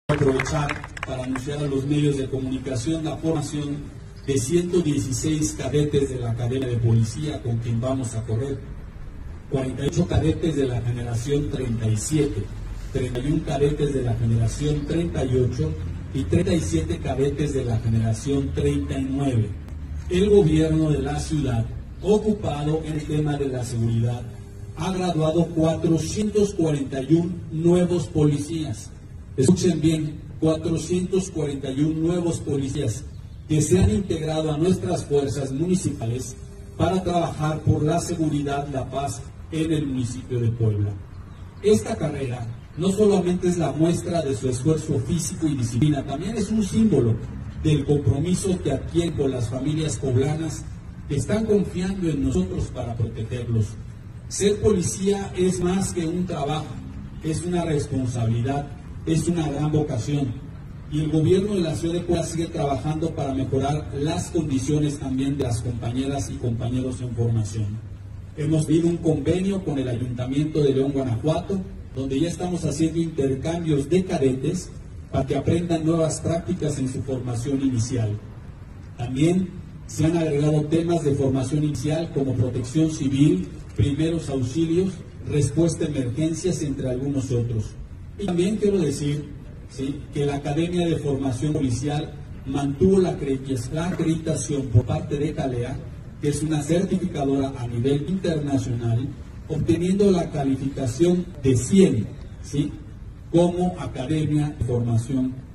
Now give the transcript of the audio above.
Aprovechar para anunciar a los medios de comunicación la formación de 116 cadetes de la Academia de Policía con quien vamos a correr, 48 cadetes de la generación 37, 31 cadetes de la generación 38 y 37 cadetes de la generación 39. El gobierno de la ciudad, ocupado en el tema de la seguridad, ha graduado 441 nuevos policías. Escuchen bien, 441 nuevos policías que se han integrado a nuestras fuerzas municipales para trabajar por la seguridad, la paz en el municipio de Puebla. Esta carrera no solamente es la muestra de su esfuerzo físico y disciplina, también es un símbolo del compromiso que adquieren con las familias poblanas que están confiando en nosotros para protegerlos. Ser policía es más que un trabajo, es una responsabilidad, es una gran vocación, y el gobierno de la ciudad de Puebla sigue trabajando para mejorar las condiciones también de las compañeras y compañeros en formación. Hemos tenido un convenio con el Ayuntamiento de León, Guanajuato, donde ya estamos haciendo intercambios de cadetes para que aprendan nuevas prácticas en su formación inicial. También se han agregado temas de formación inicial como protección civil, primeros auxilios, respuesta a emergencias, entre algunos otros. Y también quiero decir que la Academia de Formación Policial mantuvo la acreditación por parte de CALEA, que es una certificadora a nivel internacional, obteniendo la calificación de 100, como Academia de Formación